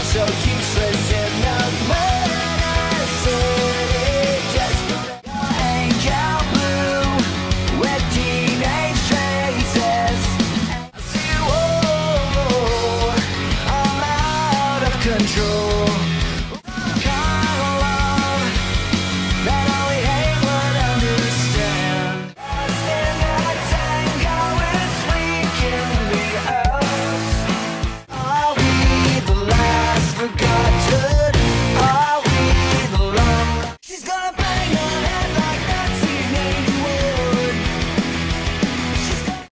so useless in the murder city. Just angel blue with teenage traces. As you, I'm out of control.